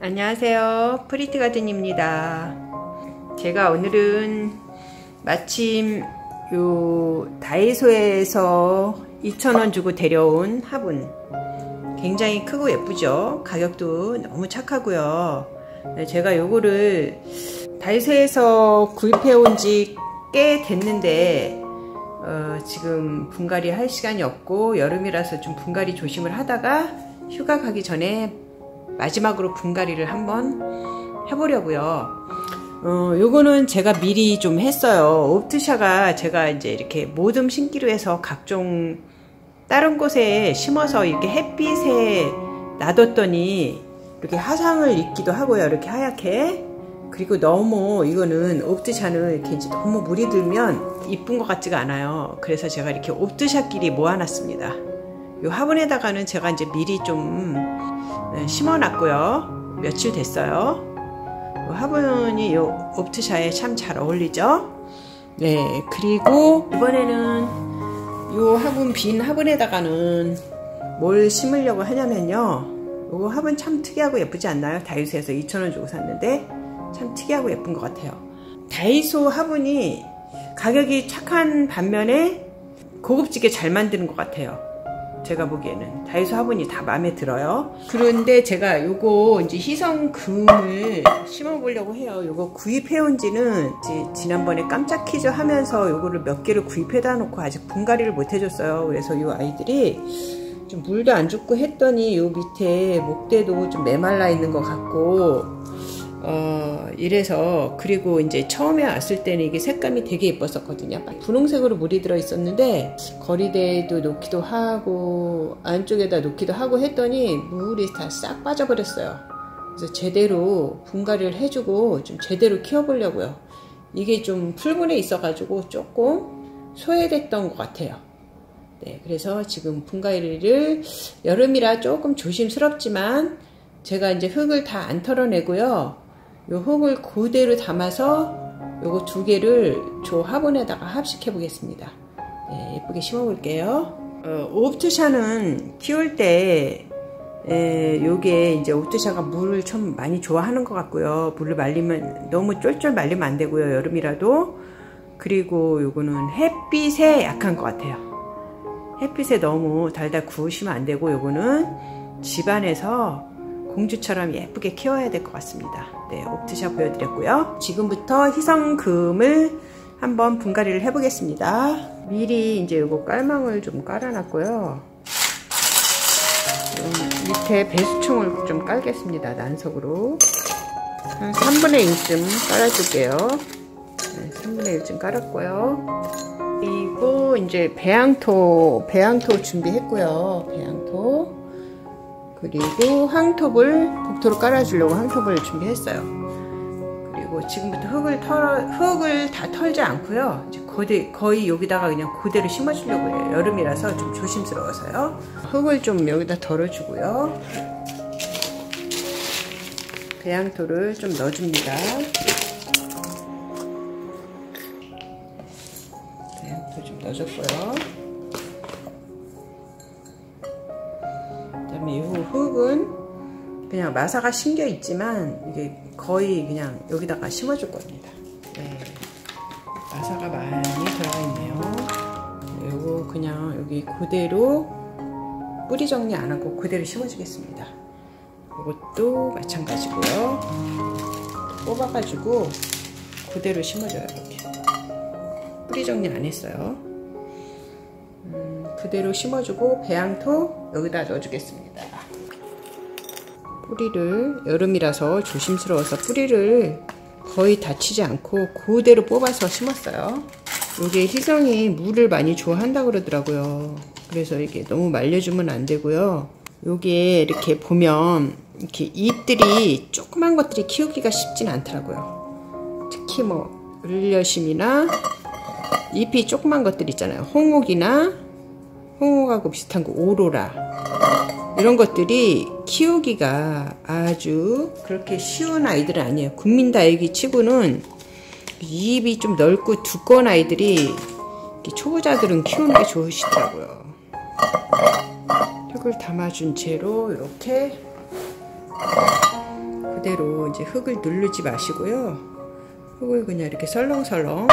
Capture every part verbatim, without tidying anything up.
안녕하세요, 프리티가든입니다. 제가 오늘은 마침 요 다이소에서 이천 원 주고 데려온 화분, 굉장히 크고 예쁘죠? 가격도 너무 착하고요. 제가 요거를 다이소에서 구입해 온 지 꽤 됐는데 어, 지금 분갈이 할 시간이 없고 여름이라서 좀 분갈이 조심을 하다가 휴가 가기 전에 마지막으로 분갈이를 한번 해보려고요. 어, 요거는 제가 미리 좀 했어요. 옵트샤가 제가 이제 이렇게 모듬 심기로 해서 각종 다른 곳에 심어서 이렇게 햇빛에 놔뒀더니 이렇게 화상을 입기도 하고요. 이렇게 하얗게. 그리고 너무 이거는 옵트샤는 이렇게 이제 너무 물이 들면 이쁜 것 같지가 않아요. 그래서 제가 이렇게 옵트샤끼리 모아놨습니다. 요 화분에다가는 제가 이제 미리 좀 심어 놨고요. 며칠 됐어요. 요 화분이 요 옵트샤에 참 잘 어울리죠. 네, 그리고 이번에는 요 화분, 빈 화분에다가는 뭘 심으려고 하냐면요, 요 화분 참 특이하고 예쁘지 않나요? 다이소에서 이천 원 주고 샀는데 참 특이하고 예쁜 것 같아요. 다이소 화분이 가격이 착한 반면에 고급지게 잘 만드는 것 같아요. 제가 보기에는 다이소 화분이 다 마음에 들어요. 그런데 제가 요거 이제 희성금을 심어 보려고 해요. 요거 구입해 온 지는 이제 지난번에 깜짝 퀴즈 하면서 요거를 몇 개를 구입해다 놓고 아직 분갈이를 못 해줬어요. 그래서 요 아이들이 좀 물도 안 줬고 했더니 요 밑에 목대도 좀 메말라 있는 것 같고 어, 이래서, 그리고 이제 처음에 왔을 때는 이게 색감이 되게 예뻤었거든요. 분홍색으로 물이 들어 있었는데 거리대에도 놓기도 하고 안쪽에다 놓기도 하고 했더니 물이 다 싹 빠져버렸어요. 그래서 제대로 분갈이를 해주고 좀 제대로 키워보려고요. 이게 좀 풀분에 있어가지고 조금 소외됐던 것 같아요. 네, 그래서 지금 분갈이를 여름이라 조금 조심스럽지만 제가 이제 흙을 다 안 털어내고요. 요 흙을 그대로 담아서 요거 두 개를 조 화분에다가 합식해 보겠습니다. 네, 예쁘게 심어 볼게요. 어, 옵트샤는 키울 때 에, 요게 이제 옵트샤가 물을 좀 많이 좋아하는 것 같고요. 물을 말리면 너무 쫄쫄 말리면 안 되고요. 여름이라도. 그리고 요거는 햇빛에 약한 것 같아요. 햇빛에 너무 달달 구우시면 안 되고, 요거는 집안에서 공주처럼 예쁘게 키워야 될 것 같습니다. 네, 옵트샤 보여드렸고요. 지금부터 희성금을 한번 분갈이를 해보겠습니다. 미리 이제 요거 깔망을 좀 깔아놨고요. 밑에 배수총을 좀 깔겠습니다. 난석으로 한 삼분의 일쯤 깔아줄게요. 네, 삼분의 일쯤 깔았고요. 그리고 이제 배양토 배양토 준비했고요. 배양토, 그리고 황톱을 복토로 깔아주려고 황톱을 준비했어요. 그리고 지금부터 흙을 털, 흙을 다 털지 않고요. 이제 거의, 거의 여기다가 그냥 그대로 심어주려고 해요. 여름이라서 좀 조심스러워서요. 흙을 좀 여기다 덜어주고요. 배양토를 좀 넣어줍니다. 배양토 좀 넣어줬고요. 이 흙은 그냥 마사가 심겨 있지만 이게 거의 그냥 여기다가 심어줄 겁니다. 네, 마사가 많이 들어가 있네요. 요거 그냥 여기 그대로 뿌리 정리 안 하고 그대로 심어주겠습니다. 이것도 마찬가지고요. 뽑아가지고 그대로 심어줘요. 이렇게 뿌리 정리 안 했어요. 음, 그대로 심어주고 배양토 여기다 넣어주겠습니다. 뿌리를, 여름이라서 조심스러워서 뿌리를 거의 다치지 않고 그대로 뽑아서 심었어요. 이게 희성이 물을 많이 좋아한다고 그러더라고요. 그래서 이게 너무 말려주면 안 되고요. 요게 이렇게 보면 이렇게 잎들이 조그만 것들이 키우기가 쉽진 않더라고요. 특히 뭐 을려심이나 잎이 조그만 것들 있잖아요. 홍옥이나 홍옥하고 비슷한 거 오로라, 이런 것들이 키우기가 아주 그렇게 쉬운 아이들은 아니에요. 국민다육이 치고는 잎이 좀 넓고 두꺼운 아이들이 초보자들은 키우는 게 좋으시더라고요. 흙을 담아준 채로 이렇게 그대로 이제 흙을 누르지 마시고요. 흙을 그냥 이렇게 설렁설렁,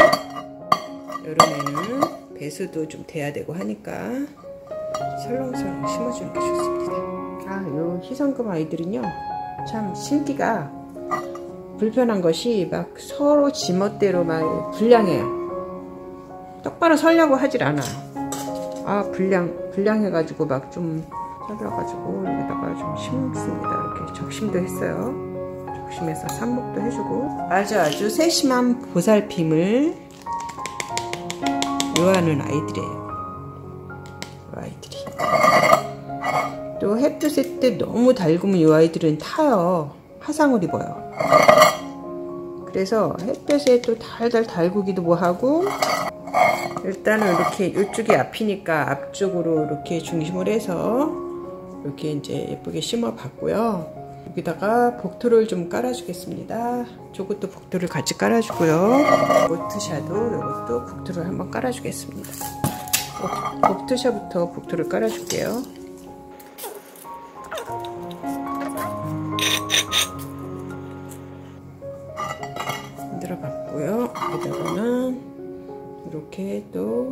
여름에는 배수도 좀 돼야 되고 하니까 설렁설렁 심어주는 게 좋습니다. 아, 요 희성금 아이들은요, 참 심기가 불편한 것이 막 서로 지멋대로 막 불량해요. 똑바로 설려고 하질 않아요. 아, 불량, 불량해가지고 막 좀 잘라가지고 여기다가 좀 심습니다. 이렇게 적심도 했어요. 적심해서 삽목도 해주고 아주 아주 세심한 보살핌을 요하는 아이들이에요. 이 아이들이 또 햇볕에 때 너무 달구면 이 아이들은 타요. 화상을 입어요. 그래서 햇볕에 또 달달 달구기도 뭐하고, 일단은 이렇게 이쪽이 앞이니까 앞쪽으로 이렇게 중심을 해서 이렇게 이제 예쁘게 심어 봤고요. 여기다가 복토를 좀 깔아 주겠습니다. 저것도 복토를 같이 깔아 주고요. 오트샤도 이것도 복토를 한번 깔아 주겠습니다. 오트샤부터 복토를 깔아 줄게요. 만들어 봤고요. 여기다가는 이렇게 또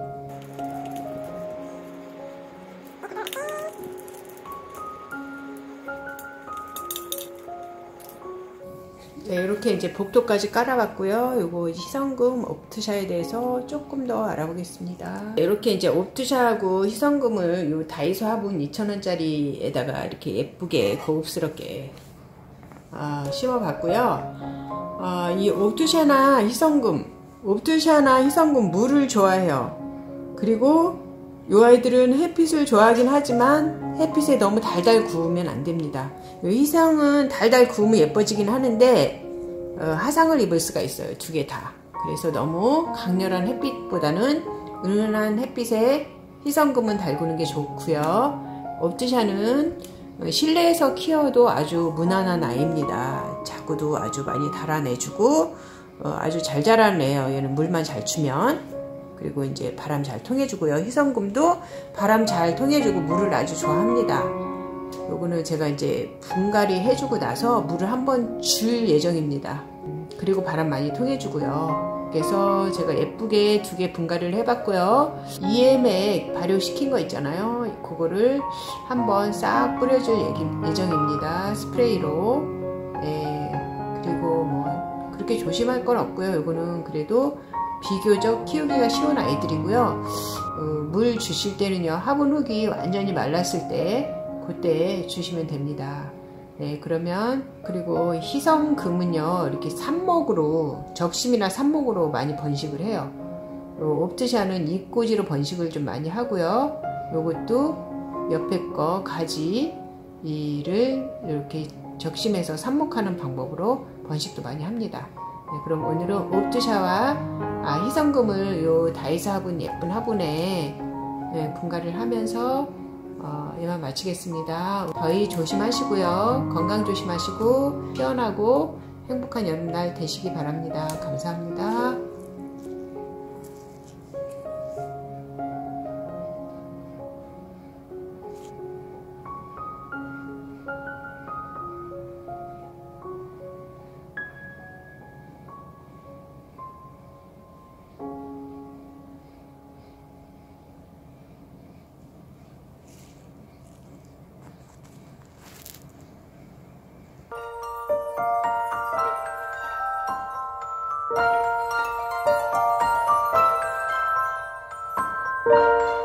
네, 이렇게 이제 복도까지 깔아봤고요. 요거 희성금 옵트샤에 대해서 조금 더 알아보겠습니다. 이렇게 이제 옵트샤하고 희성금을 요 다이소 화분 이천 원짜리에다가 이렇게 예쁘게 고급스럽게 아, 심어봤고요. 아, 이 옵트샤나 희성금, 옵트샤나 희성금 물을 좋아해요. 그리고 요 아이들은 햇빛을 좋아하긴 하지만 햇빛에 너무 달달 구우면 안 됩니다. 요 희성은 달달 구우면 예뻐지긴 하는데 어, 화상을 입을 수가 있어요. 두 개 다. 그래서 너무 강렬한 햇빛보다는 은은한 햇빛에 희성금은 달구는 게 좋고요. 옵트샤는 실내에서 키워도 아주 무난한 아이입니다. 자구도 아주 많이 달아내주고 어, 아주 잘 자라네요. 얘는 물만 잘 주면. 그리고 이제 바람 잘 통해주고요. 희성금도 바람 잘 통해주고 물을 아주 좋아합니다. 요거는 제가 이제 분갈이 해주고 나서 물을 한번 줄 예정입니다. 그리고 바람 많이 통해주고요. 그래서 제가 예쁘게 두 개 분갈이를 해봤고요. 이엠액 발효시킨 거 있잖아요. 그거를 한번 싹 뿌려줄 예정입니다. 스프레이로. 네. 그리고 뭐 그렇게 조심할 건 없고요. 요거는 그래도 비교적 키우기가 쉬운 아이들이고요. 어, 물 주실 때는요, 화분 흙이 완전히 말랐을 때 그때 주시면 됩니다. 네, 그러면 그리고 희성금은요, 이렇게 삽목으로, 적심이나 삽목으로 많이 번식을 해요. 옵트샤는 잎꽂이로 번식을 좀 많이 하고요. 요것도 옆에 거 가지를 이렇게 적심해서 삽목하는 방법으로 번식도 많이 합니다. 네, 그럼 오늘은 옵트샤와 아, 희성금을 요 다이소 화분 예쁜 화분에 네, 분갈이를 하면서 어, 이만 마치겠습니다. 더위 조심하시고요. 건강 조심하시고 시원하고 행복한 여름날 되시기 바랍니다. 감사합니다. Thank you.